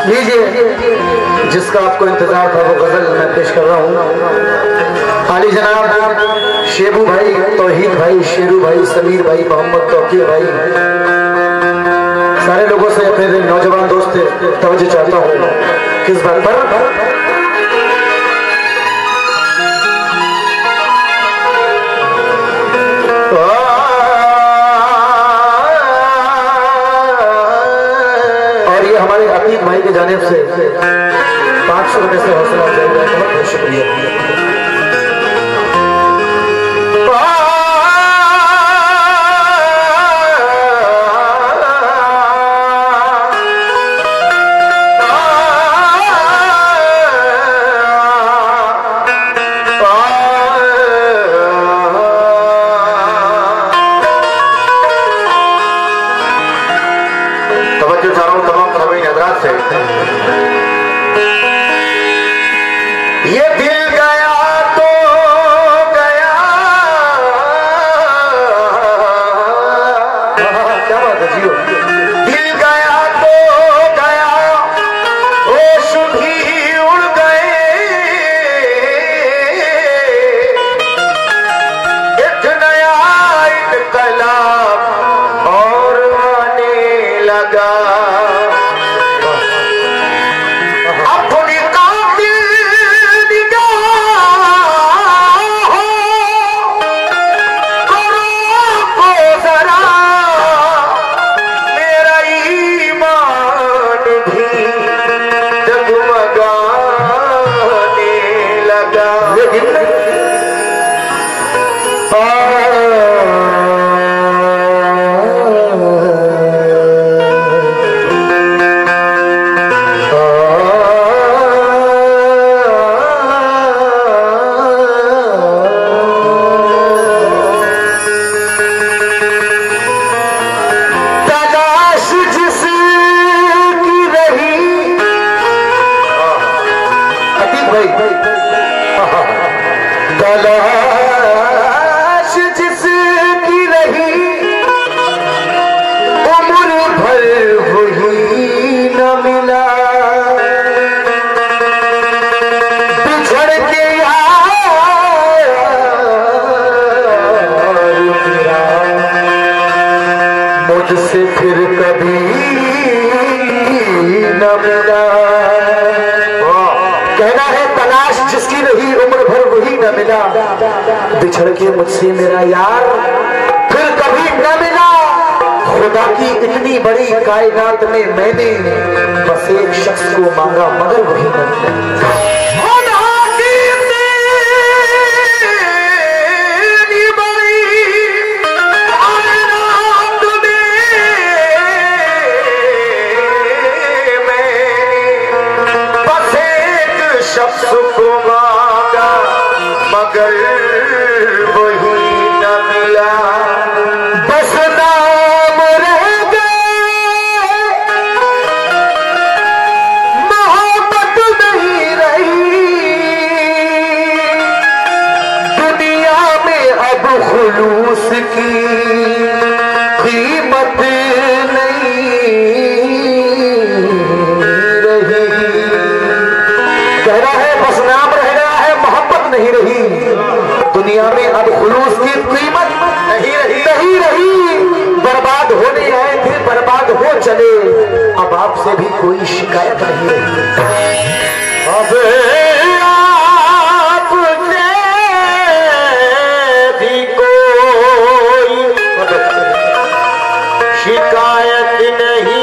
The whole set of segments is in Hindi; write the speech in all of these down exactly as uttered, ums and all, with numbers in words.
लीजिए, जिसका आपको इंतजार था वो गजल मैं पेश कर रहा हूँ। आली जनाब शेबू भाई, तौहीद भाई, शेरू भाई, समीर भाई, मोहम्मद तौकीर भाई, सारे लोगों से अपने नौजवान दोस्त तवज्जो चाहता हूँ किस बात पर। हमारे अतीक भाई की जानिब से पांच सौ रुपए से हौसला अफजाई हुआ, बहुत बहुत शुक्रिया। ये दिल गया तो गया, क्या बात है जियो, दिल गया तो गया, होश भी उड़ गए, एक नया इनकलाब और आने लगा। तलाश जिसकी रही उम्र भर वही न मिला, बिछड़ के यार मेरा मुझसे फिर कभी न मिला। कहना है तलाश जिसकी रही उम्र भर वही न मिला, बिछड़ के मुझसे मेरा यार फिर कभी न मिला। खुदा की इतनी बड़ी कायनात में मैंने बस एक शख्स को मांगा मगर वही न मिला। शख्स को मांगा मगर वही न मिला, बस नाम रह गए, मोहब्बत नहीं रही। दुनिया में अब खुलूस की कीमत नहीं रही। कह रहा है बस नाम रह गया है, मोहब्बत नहीं रही। दुनिया में अब खुलूस की कीमत नहीं रही नहीं रही बर्बाद होने आए थे, बर्बाद हो चले, अब आपसे भी कोई शिकायत नहीं रही। अब आपसे भी कोई शिकायत नहीं।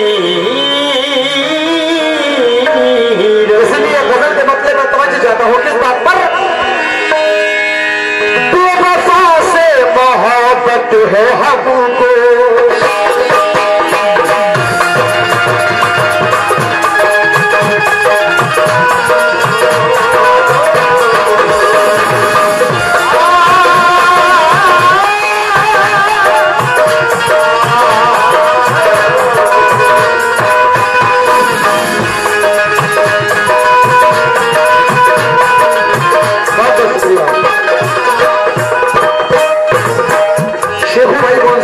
जाता हूँ किस बात पर, बेवफा से मोहब्बत है हमको, शेखू भाई कौन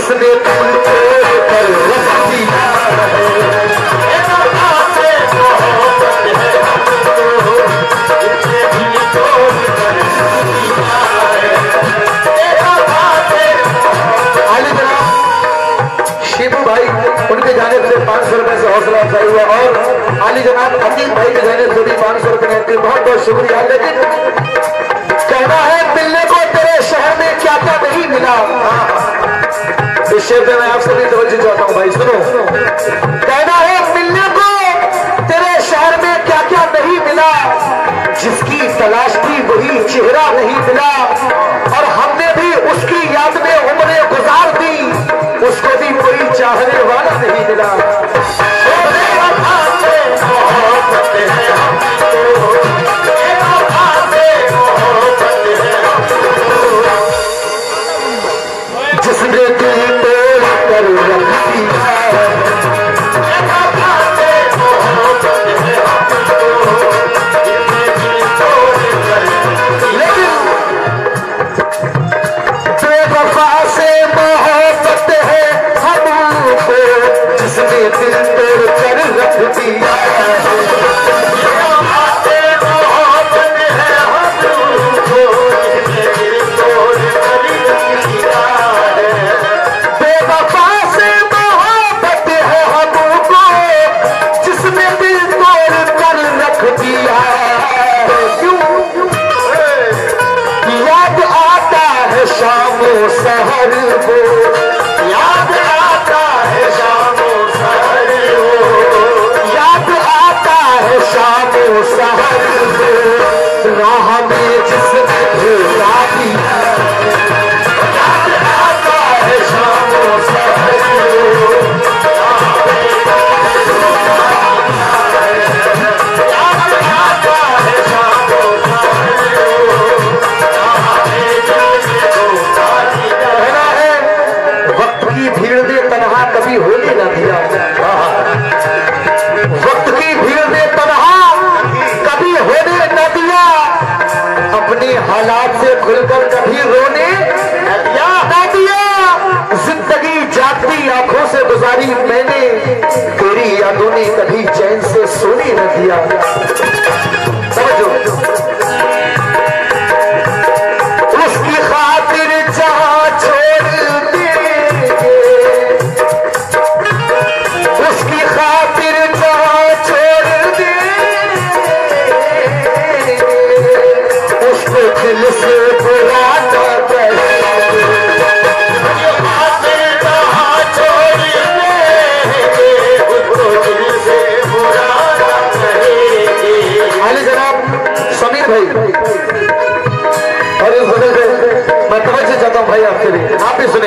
जिसने दिल तोड़ कर रख दिया शिबू भाई, उनके जाने से पाँच सौ रुपए से हौसला अफजाई हुआ और आली जनाब अकीम भाई के जाने से भी पाँच सौ रुपए देती, बहुत बहुत शुक्रिया। लेकिन कहना है मिलने को तेरे शहर में क्या क्या नहीं मिला। इस शेर पे मैं आप सभी तवज्जो चाहता हूँ भाई, सुनो। कहना है मिलने को तेरे शहर में क्या क्या नहीं मिला, जिसकी तलाश थी वही चेहरा नहीं मिला, और हमने भी उसकी याद में उम्रें गुजार दी, उसको भी कोई चाहने वाला नहीं मिला। जिसने दिल तोड़ कर रख दिया दिल तोड़ कर रख दिया बेवफा से मोहब्बत है हमको, जिसने दिल तोड़ कर रख दिया। क्यों याद आता है शामो सहर को, याद आता है शामो सहर को, याद आता है शामो सहर को, राह में जिसने भेजा दिया, याद आता है शामो सहर को, राह में याद आता है शामो सहर को, राह में वक्त की भीड़ में तन्हा कभी होने न दिया, वक्त की भीड़ में तन्हा कभी होने न दिया, अपने हालात से खुलकर कभी रोने न दिया न दिया। जिंदगी जागती आंखों से गुजारी मैंने, तेरी यादों ने कभी चैन से सोने न दिया। समझो, उसकी खातिर जहां छोड़ देंगे, उसकी खातिर जहां छोड़ देंगे, उसको दिल से बुरा न करेंगे, खातिर जहां छोड़ देंगे, उसको दिल से बुरा न करेंगे। आली जनाब समीर भाई, और इस वजह से मैं तवज्जो चाहता हूँ भाई आपके लिए, आप भी सुने।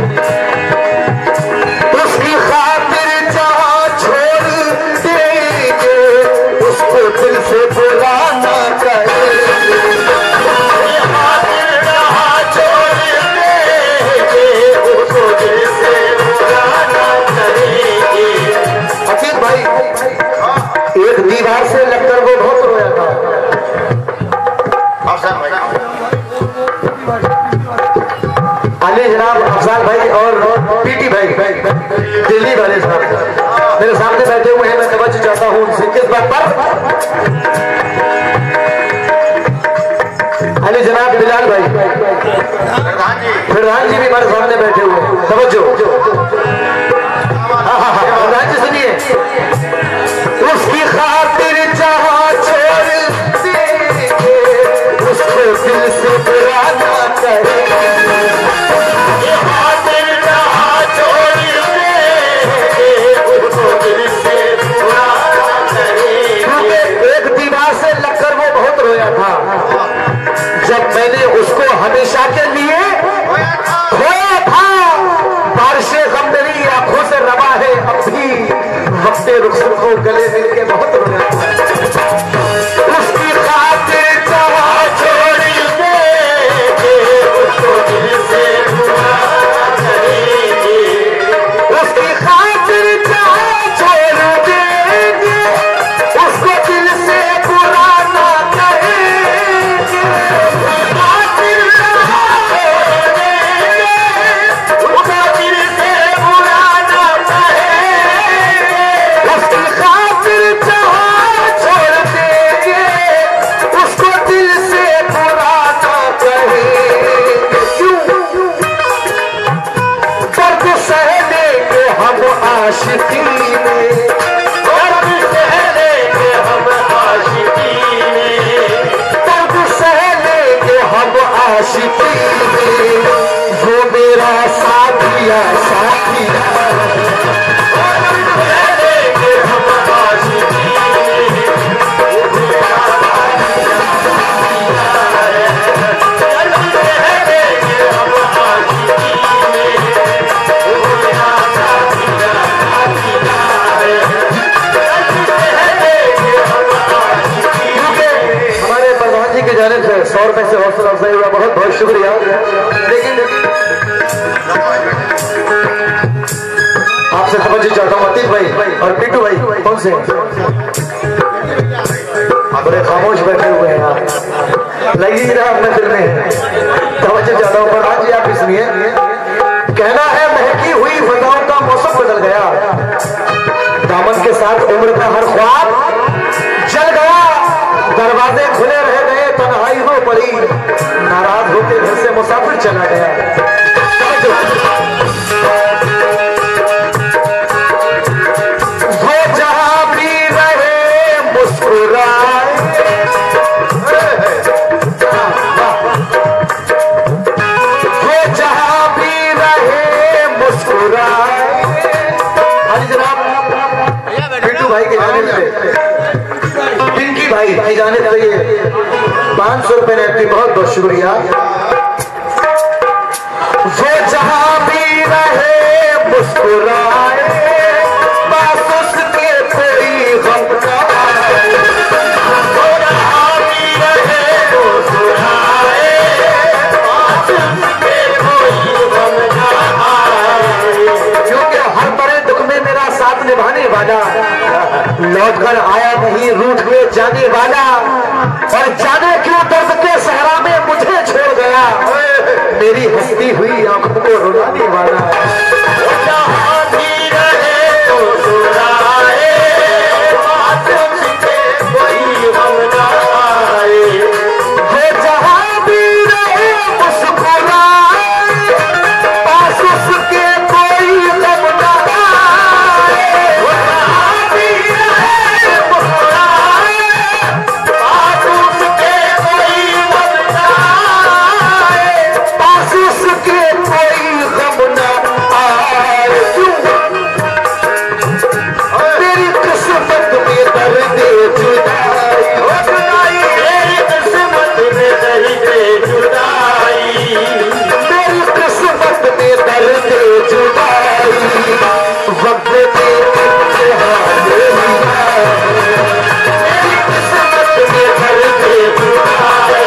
उसकी खातिर जहां छोड़ देंगे, उसको दिल से बुरा ना करेंगे, खातिर जहां छोड़ देंगे, उसको दिल से बुरा ना करेंगे। अकील भाई एक दीवार से लगकर वो बहुत रोया था। अली जनाब अफजाल भाई और पीटी भाई दिल्ली वाले साहब मेरे सामने बैठे हुए हैं, मैं तवज्जो चाहता हूँ उनसे किस बात पर। अली जनाब बिलाल भाई, प्रधान जी भी हमारे सामने बैठे हुए हैं, तवज्जो। हाँ हाँ हाँ प्रधान जी सुनिए। उसकी खातिर जहां छोड़ देंगे, उसको दिल से बुरा ना करेंगे, एक दीवार से लगकर वो बहुत रोया था, जब मैंने उसको हमेशा के लिए खोया था। बारिशें गम मेरी आंखों से रवा है, अब भी वक्त रुखसत को गले मिल के बहुत रोया था। उसकी खातिर जहां छोड़ देंगे, उसको दिल से बुरा करेंगे, उसकी खातिर जहां छोड़ देंगे, उसको दिल से बुरा ना करेंगे, खातिर जहां छोड़ देंगे, उसको दिल से आशिकी में, दर्द सह लेंगे हम आशिकी में, दर्द सह लेंगे हम आशिकी में, वो मेरा साथिया साथिया, दर्द सह लेंगे हम आशिकी में, वो मेरा साथिया साथिया है, दर्द सह लेंगे हम आशिकी में, वो मेरा साथिया साथिया है, दर्द सह लेंगे हम आशिकी में। हमारे प्रधान जी की जानिब से सौ रुपए से हौसला अफजाई हुआ, बहुत बहुत शुक्रिया। लेकिन आपसे समझी चाहता हूँ अतीक भाई और पिट्टू भाई कौन से बड़े खामोश बैठे हुए हैं आप, लगी रहा अपने दिल में, समझी चाहता हूँ। प्रधान जी आप इसलिए कहना है महकी हुई फजाओं का मौसम बदल गया, दामन के साथ उम्र का हर ख्वाब जल गया, दरवाजे खुले रह गए, तन्हाई हो पड़ी, नाराज होते घर से मुसाफिर चला गया। वो जहां भी रहे मुस्कुराए, वो जहां भी रहे मुस्कुराए। हाजी जनाब पिट्टू भाई के जाने से, पिंकी भाई भाई जाने चाहिए पांच सौ रुपए ने, बहुत बहुत शुक्रिया। वो जहां भी रहे मुस्कुराए, बस उसके कोई गम न आए, वो जहां भी रहे मुस्कुराए, बस उसके कोई गम न आए, क्योंकि हर बड़े दुख में मेरा साथ निभाने वाला लौट कर आया नहीं, रूठ में जाने वाला, और जाने क्यों दर्द के सहरा में मुझे छोड़ गया, मेरी हंसती हुई आंखों को रुलाने वाला। जहां भी रहे मुस्कुराए, बात उसके कोई गम न आए, वो जहां भी रहे मुस्कुराए, पास उसके कोई गम न आए, वो जहां भी रहे मुस्कुराए, पास उसके कोई गम न आए, पास उसके कोई गम न आए। मेरी किस्मत में दर्द जुदाई, मेरी किस्मत में दर्द जुदाई, मेरी किस्मत में दर्द जुदाई, वक्त में इम्तिहान लिया, मेरी किस्मत में दर्द जुदाई।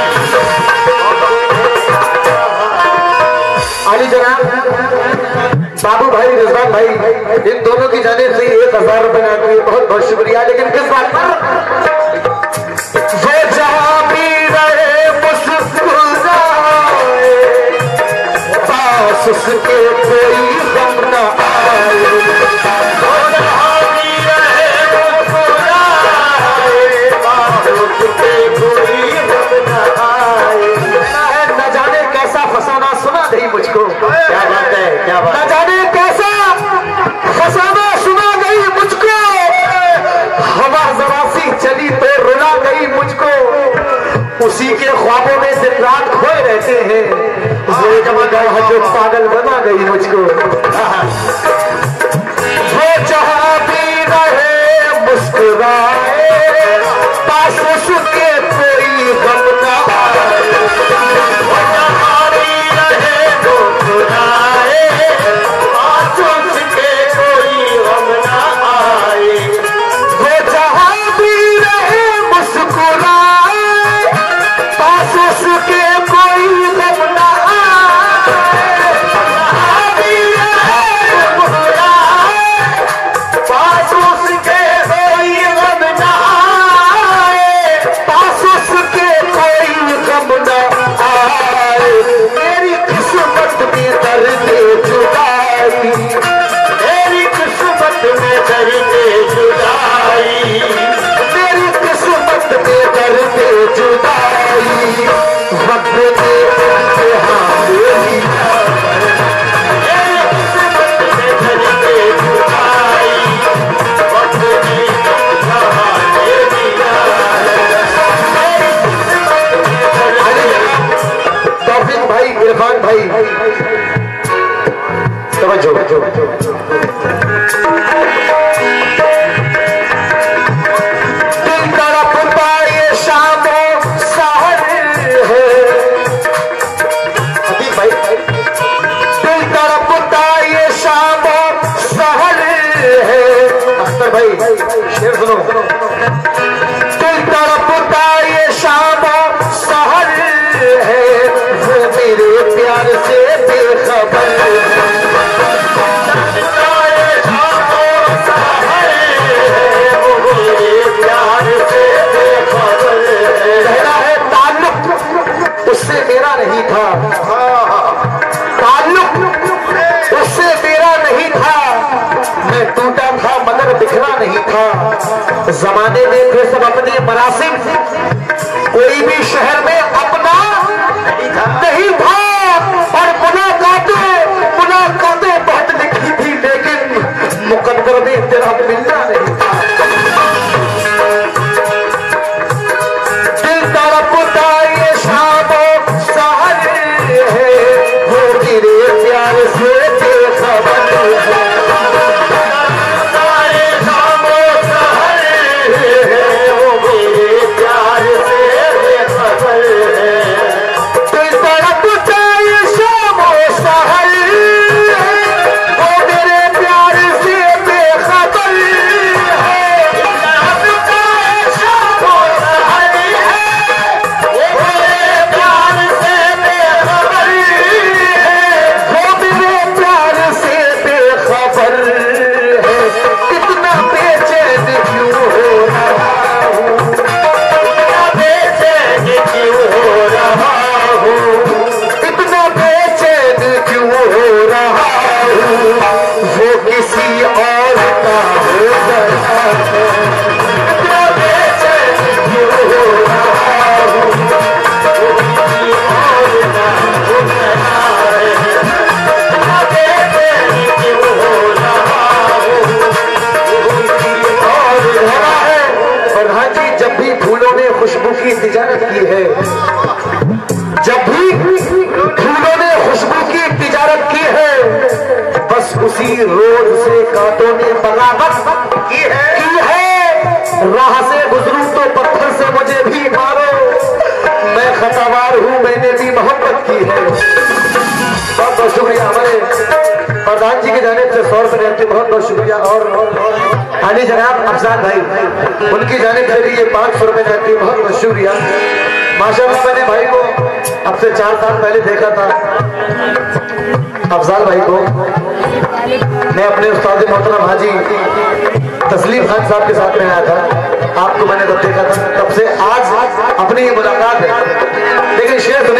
आली जनाब बाबू भाई रिजवान भाई इन दोनों की जाने से एक हजार रुपए आते हैं, बहुत बहुत शुक्रिया। लेकिन किस बात पर? वो जहां भी रहे मुस्कुराए, पास उसके कोई गम न आए, वो जहां भी रहे मुस्कुराए, पास उसके कोई गम न आए। न जाने कैसा फसाना सुना गई मुझको, क्या बात है, क्या बात, न जाने कैसा फसाना सुना गई मुझको, हवा जरा सी चली तो रुला गई मुझको, उसी के ख्वाबों में दिन रात खोए रहते हैं, वो जगह जो पागल बना गई मुझको। वो जहां भी रहे मुस्कुराए, पास उसके कोई गम न आए, वो जहां भी रहे मुस्कुराए, पास उसके कोई गम न आए, वो जहां भी रहे मुस्कुराए, पास उसके कोई गम न आए, जहां भी रहे दिल तड़पता ये शामो सहर है, भाई दिल तड़पता ये शामो सहर है। अख्तर भाई शेर सुनो। दिल तड़पता ये शामो सहर है, वो मेरे प्यार से बेखबर है। उससे मेरा नहीं था, ताल्लुक उससे मेरा नहीं था, मैं टूटा था मगर बिखरा नहीं था। जमाने में थे सब अपनी मरासिम, कोई भी शहर में अपना नहीं था। और मुलाकातें मुलाकातें बहुत लिखी थी, लेकिन मुकद्दर में तेरा मिलना नहीं था। दिल तड़पता ये शामो सहर है, वो तेरे प्यार से बेखबर है। शामो सहर है, वो मेरे प्यार से बेखबर है। दिल तड़पता ये शामो सहर है, वो मेरे प्यार से बेखबर है। खुशबू की तिजारत की है, जब भी फूलों ने खुशबू की तिजारत की है, बस उसी रोज से कांटों ने बगावत की है, की है। राह से गुजरूं तो पत्थर से मुझे भी मारो, मैं खतावार हूं मैंने भी मोहब्बत की है। बहुत बहुत शुक्रिया हमारे प्रधान जी की जानिब से सौ रुपए देते, बहुत बहुत शुक्रिया। और हाली जनाब अफजाल भाई, उनकी जानिब से भी ये पाँच सौ रुपए देती, बहुत बहुत शुक्रिया। माशाअल्लाह मैंने भाई को अब से चार साल पहले देखा था, अफजाल भाई को मैं अपने उस्ताद मोहतरम हाजी तस्लीम खान साहब के साथ में आया था। आपको मैंने तब देखा था, तब से आज अपनी ये मुलाकात है। लेकिन शेर सुने,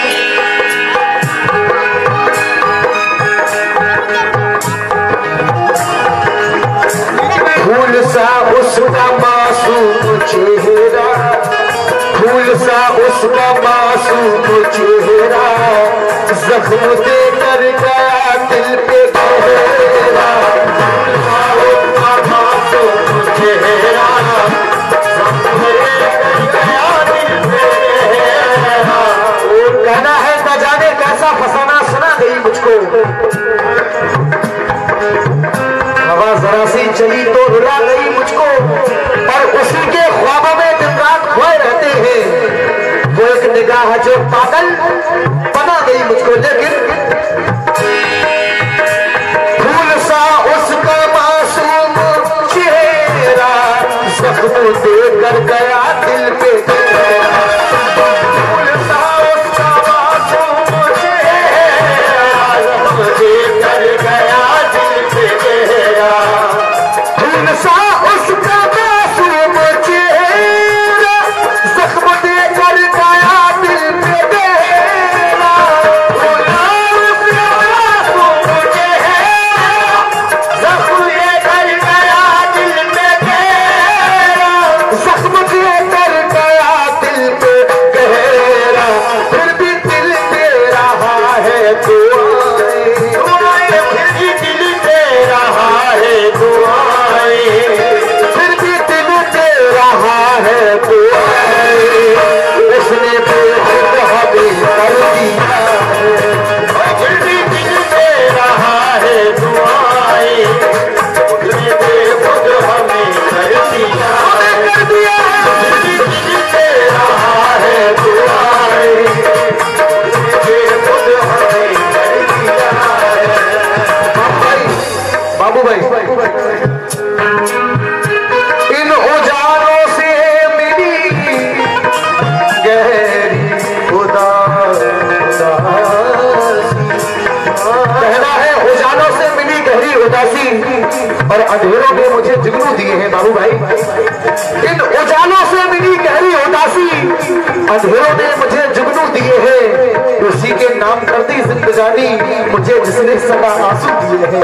फूल सा उसका मासूम चेहरा, फूल सा उसका मासूम चेहरा, जख्म देकर गया दिल पे गहरा। उसका मासूम चेहरा, जख्म देकर गया दिल पे गहरा। वो कहना है न जाने कैसा फसाना सुना गई मुझको, हवा जरा सी चली तो रुला गई मुझको, पर उसी के ख्वाबों में दिन रात खोए रहते हैं। वो एक निगाह जो पागल बना गई मुझको, लेकिन फूल सा उसका मासूम चेहरा, जख्म देकर गया दिल पे गहरा। फूल सा उसका मासूम चेहरा, जख्म देकर गया दिल पे गहरा। फूल सा उसका मासूम चेहरा, जख्म देकर गया दिल पे गहरा। फूल बाबू भाई, इन उजालों से मिली गहरी उदासी, कहना है उजालों से मिली गहरी उदासी और अंधेरों ने मुझे जुगनू दिए हैं। बाबू भाई, इन उजालों से मिली गहरी उदासी, अंधेरों ने मुझे जुगनू दिए हैं। उसी के नाम करती जिंदगानी मुझे जिसने सदा आंसू दिए हैं।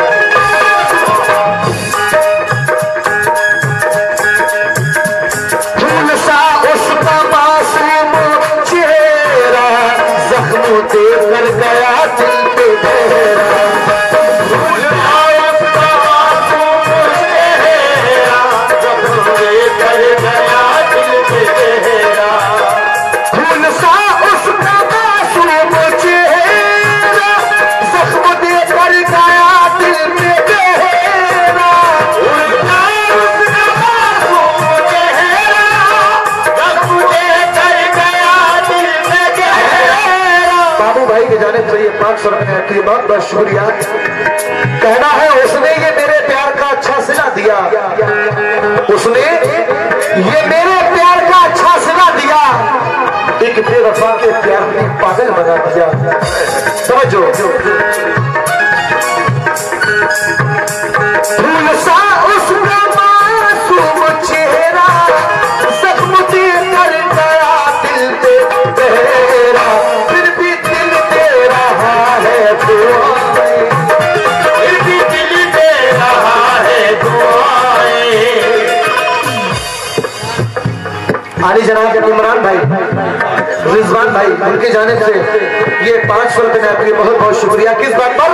फूल सा उसका मासूम चेहरा, जख्म देकर गया दिल पे गहरा। फूल सा उसका मासूम चेहरा, जख्म देकर गया दिल पे गहरा। फूल सा उसका मासूम चेहरा, जख्म देकर गया दिल पे गहरा। फूल सा उसका मासूम चेहरा, जख्म देकर गया दिल पे गहरा। बाबू भाई के जाने चाहिए पांच सौ रुपए की बहुत बहुत शुक्रिया। कहना है उसने ये मेरे प्यार का अच्छा सिला दिया, उसने ये मेरे प्यार का अच्छा सिला दिया, एक बेवफा के प्यार में पागल बना दिया। समझो, फूल सा उसका मासूम चेहरा, जख्म देकर गया दिल पे गहरा। फिर भी दिल दे रहा है दुआएं, फिर भी दिल दे रहा है दुआएं। आली जनाब इमरान भाई, रिजवान भाई, उनकी जानिब से ये पांच सौ रुपए में आपके बहुत बहुत शुक्रिया। किस बात पर?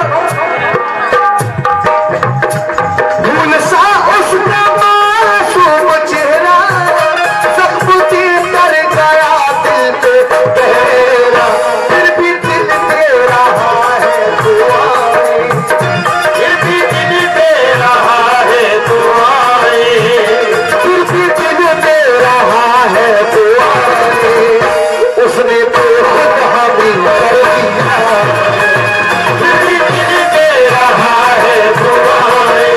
फूल सा उसका मासूम चेहरा, जख्म देकर गया दिल पे गहरा। फिर भी दिल दे रहा है दुआएं, फिर भी दिल दे रहा है दुआएं, फिर भी दिल दे रहा है दुआएं। उसने तो खुद हामिल कर दिया, फिर भी दिल दे रहा है दुआएं।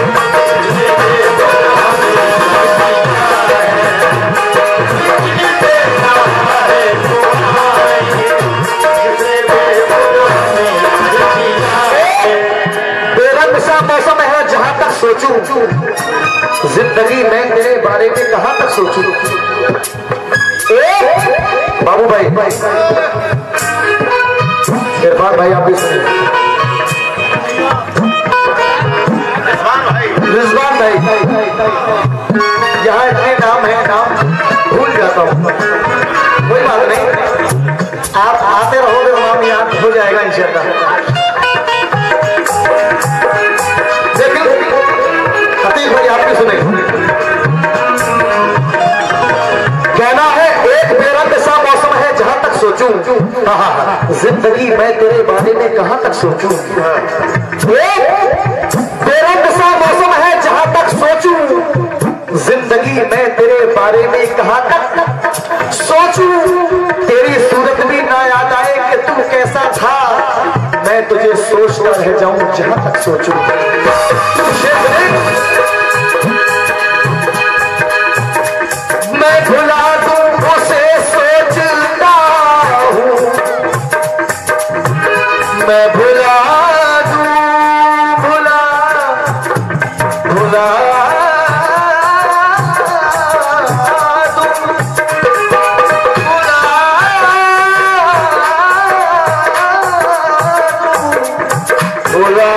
बेरंग सा मौसम है जहां तक सोचूं, जिंदगी में तेरे बारे में कहां तक सोचूं। बाबू भाई, इरफान भाई आप भी सुनिए। रिजवान भाई, यहाँ इतने नाम है, नाम भूल जाता हूँ, कोई बात नहीं, आप आते रहोगे नाम याद हो जाएगा इंशाअल्लाह। लेकिन हतीफ भाई आप भी सुने, कहना है एक बेरंग सा मौसम है जहां तक सोचूं, जिंदगी मैं तेरे बारे में कहां तक सोचूं। एक बेरंग सा मौसम है जहां तक सोचूं, जिंदगी मैं तेरे बारे में कहां तक सोचूं। तेरी सूरत भी ना याद आए कि तू कैसा था, मैं तुझे सोचता रह जाऊं जहां तक सोचूं। मैं भुला दूं उसे सोचता हूं, मैं भुला दूं, भुला भुला दूं, भुला भुला।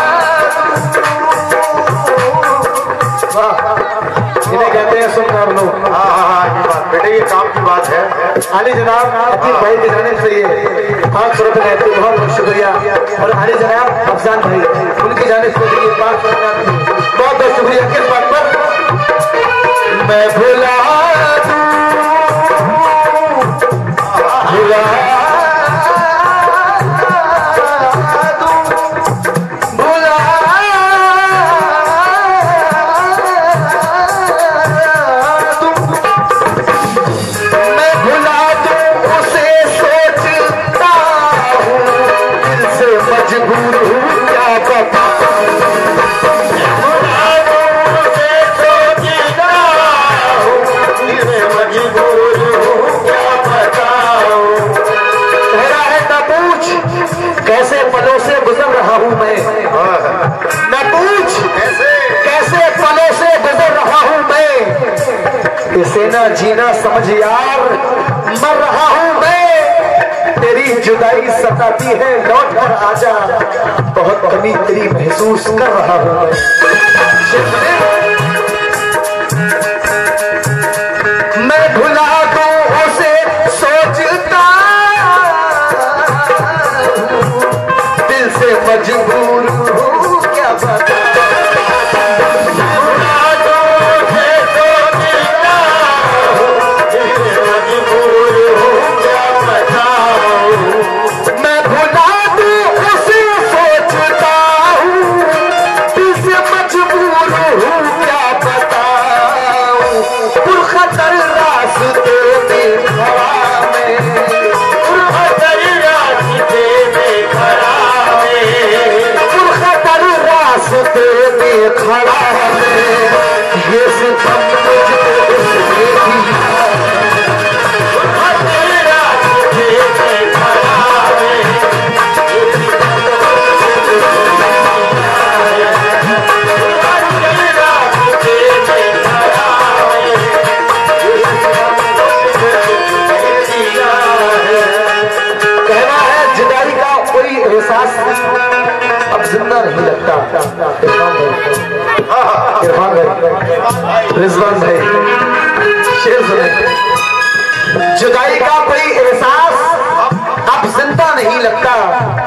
इन्हें कहते हैं सुनकर लोग। हाँ हाँ हाँ, ये बात बेटे, ये काम की बात है। आली जनाब हकीम भाई की जाने से ये पाँच सौ रुपए बहुत बहुत शुक्रिया। और आली जनाब अफजान भाई, उनकी जाने से ये पाँच सौ रुपए बहुत बहुत शुक्रिया। किस बात पर? मैं भुला दूं, भुला दूं, भुला मजबूर हूँ क्या पता। जिसे ना जीना समझ यार, मर रहा हूं मैं, तेरी जुदाई सताती है, लौट कर आजा, बहुत कमी तेरी महसूस कर रहा हूं मैं। मैं भुला दूं उसे सोचता, दिल से मजबूर हूं क्या बता। खड़ा है ये सितम मुझको उसने कहना है जुदाई का कोई एहसास अब जिंदा नहीं लगता। इरफान भाई, रिजवान भाई, शेर सुने। जुदाई का कोई एहसास अब जिंदा नहीं लगता,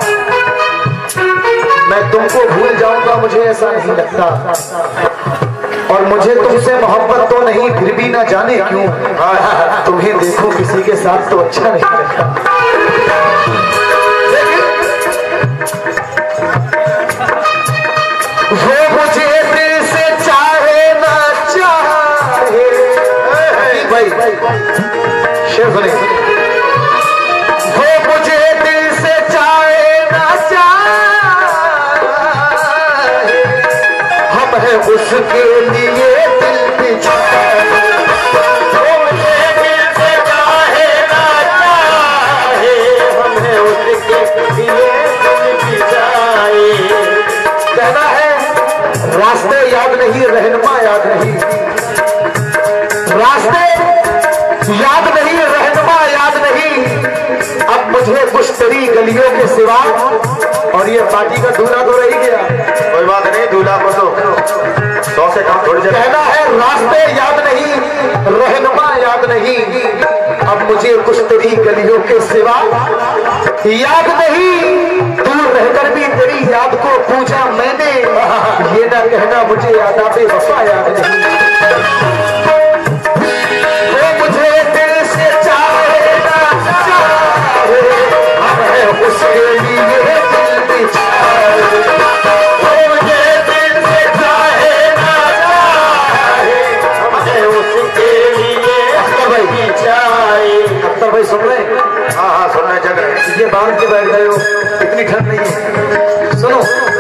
मैं तुमको भूल जाऊंगा मुझे ऐसा नहीं लगता, और मुझे तुमसे मोहब्बत तो नहीं फिर भी ना जाने क्यों तुम्हें देखो किसी के साथ तो अच्छा नहीं लगता। वो मुझे दिल से चाहे ना चाहे, भाई शेर सुने। वो मुझे दिल से चाहे ना चाहे, हम हैं उसके लिए दिल बिछाए। वो मुझे दिल से चाहे ना चाहे, हम हैं उसके लिए दिल बिछाए। कहना है रास्ते याद नहीं, रहनुमा याद नहीं, रास्ते याद नहीं, रहनुमा याद नहीं, अब मुझे कुछ तेरी गलियों के सिवा, और ये पार्टी का दूल्हा तो रही गया, कोई बात नहीं, दूल्हा को तो सौ से कम थोड़ी। कहना है रास्ते याद नहीं, रहनुमा याद नहीं, अब मुझे कुछ तेरी गलियों के सिवा याद नहीं, दूर रहकर भी तेरी याद को पूछा मैंने, ये ना कहना मुझे आदाबे वफा याद नहीं। वो मुझे दिल से चाहे ना चाहे, हम हैं उसके लिए दिल बिछाए। वो मुझे दिल से चाहे ना चाहे, हम हैं उसके लिए दिल बिछाए। अख्तर भाई सुन रहे? हाँ हाँ सुन रहे, जग रहे, ये बांध के बैठ गए हो, इतनी ठंड नहीं है, सुनो।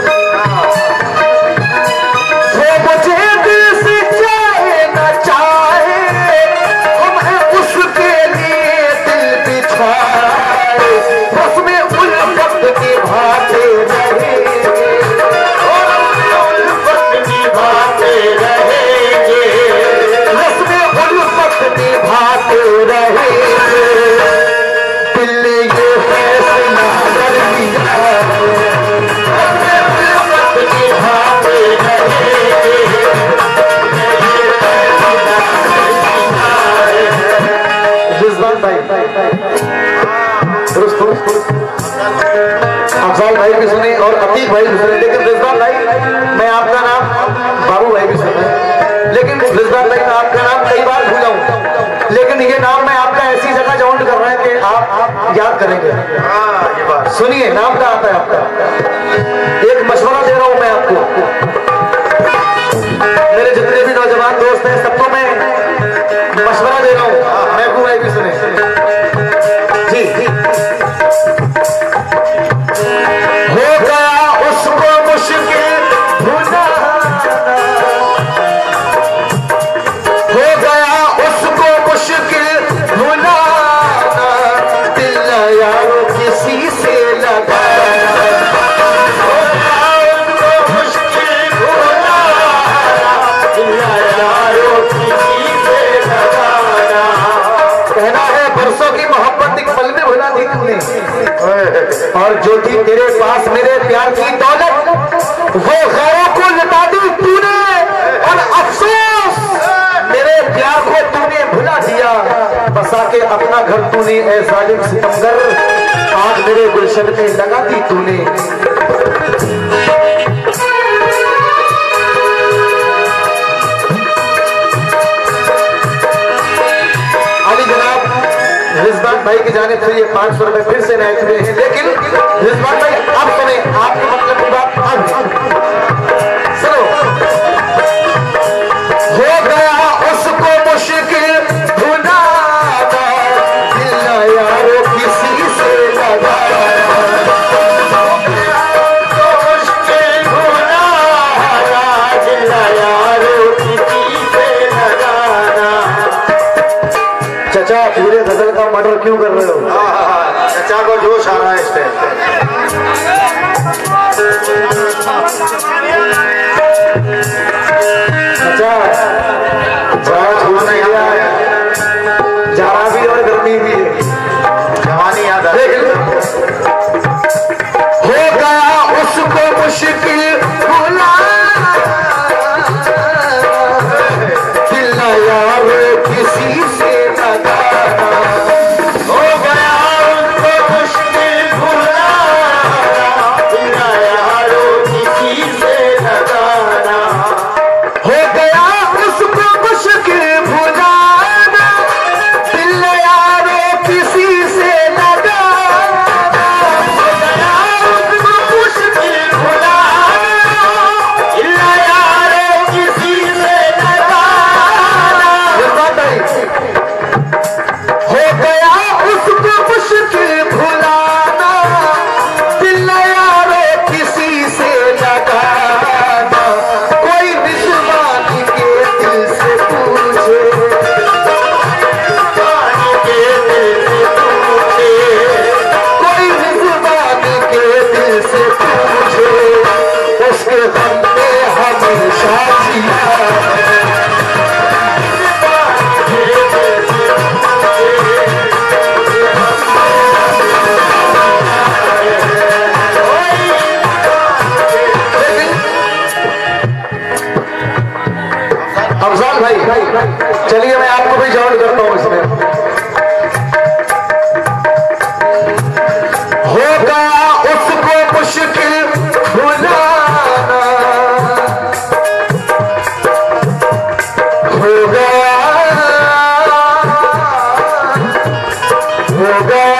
वो मुझे दिल से चाहे ना चाहे, हम हैं उसके लिए दिल बिछाए, उसमें उल्फत निभाते रहेंगे, उल्फत निभाते रहेंगे, उसमें उल्फत निभाते रहेंगे, दिल ने ये फैसला कर लिया, उसमें उल्फत निभाते रहेंगे, रिजवान भाई, दुरुस्त अफजाल भाई भी सुने और अतीक भाई भी सुने, लेकिन रिजवान भाई मैं आपका नाम, बाबू भाई भी सुने, लेकिन रिजवान भाई मैं आपका नाम कई बार भूला हूं, लेकिन ये नाम मैं आपका ऐसी जगह जॉइंट कर रहा है कि आप, आप याद करेंगे। सुनिए नाम क्या आता है आपका, एक मशवरा दे रहा हूं मैं आपको, मेरे जितने भी नौजवान दोस्त हैं सबको मैं मशवरा दे रहा हूं, महबूब भाई भी सुने जी। हो गया उसको मुश्किल भुलाना, हो गया उसको मुश्किल भुलाना, दिल यारो किसी से लगाना, हो गया उसको मुश्किल वो गैरों को लुटा दी तूने और अफसोस मेरे प्यार को तूने भुला दिया। बसा के अपना घर तूने ऐ जालिम सितमगर, आग मेरे गुलशन में लगा दी तूने। अली जनाब रिजवान भाई की जानिब से ये पांच सौ रुपए फिर से नायक हुए हैं, लेकिन रिजवान भाई अब सुने, आपके मतलब की बात अब सुनो। हो गया उसको मुश्किल भुलाना, दिल यारो किसी से लगाना। हो गया उसको मुश्किल भुलाना, दिल यारो किसी से लगाना। चचा पूरे गजल का मर्डर क्यों कर रहे हो? हाँ हाँ हाँ, चचा को जोश आ रहा है इस टाइम। चचा जाना भी और गर्मी भी है, जवानी याद आ रही है। हो गया उसको मुश्किल भुलाना, दिल यार किसी से लगाना। हो गया उसको मुश्किल भुलाना, दिल यार किसी से लगाना। हो गया उसको मुश्किल भुलाना, दिल यार किसी से लगाना। हो गया उसको मुश्किल भुलाना, दिल यार किसी से लगाना। हो गया उसको मुश्किल भुलाना, दिल यारो किसी से लगाना। कोई निस्वानी के दिल से पूछे, के दिल से पूछे, कोई निस्वानी के दिल से पूछे, उसके गम में हमेशा जिया। अफजाल भाई चलिए मैं आपको भी जॉइन करता हूं इसमें। होगा उसको मुश्किल भुलाना, हो गया हो गया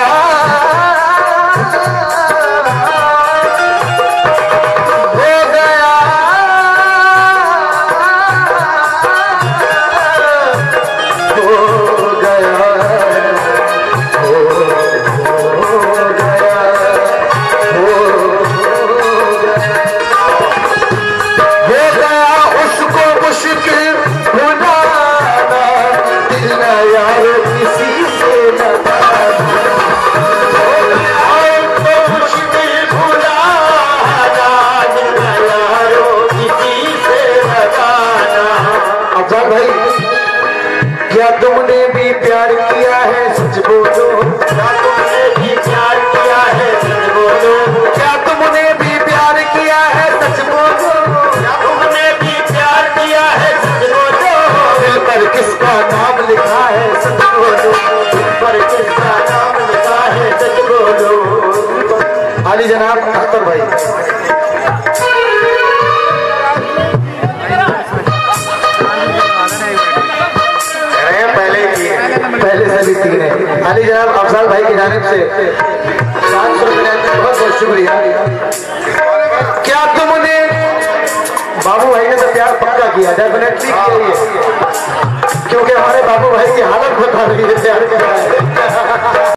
क्या तुमने भी प्यार किया है सच बोलो, क्या तुमने भी प्यार किया है सच बोलो, क्या तुमने भी प्यार किया है सच बोलो, क्या तुमने भी प्यार किया है सच बोलो। दिल पर किसका नाम लिखा है सच बोलो, दिल पर किसका नाम लिखा है सच बोलो। अली जनाब अख्तर भाई पहले से भी तीन है। अली जनाब अफजाल भाई की जानिब से सात सौ रुपये बहुत बहुत शुक्रिया। क्या तुमने बाबू भाई ने तो प्यार पक्का किया, डेफिनेटली किया, क्योंकि हमारे बाबू भाई की हालत बता रही है प्यार कर रहा है।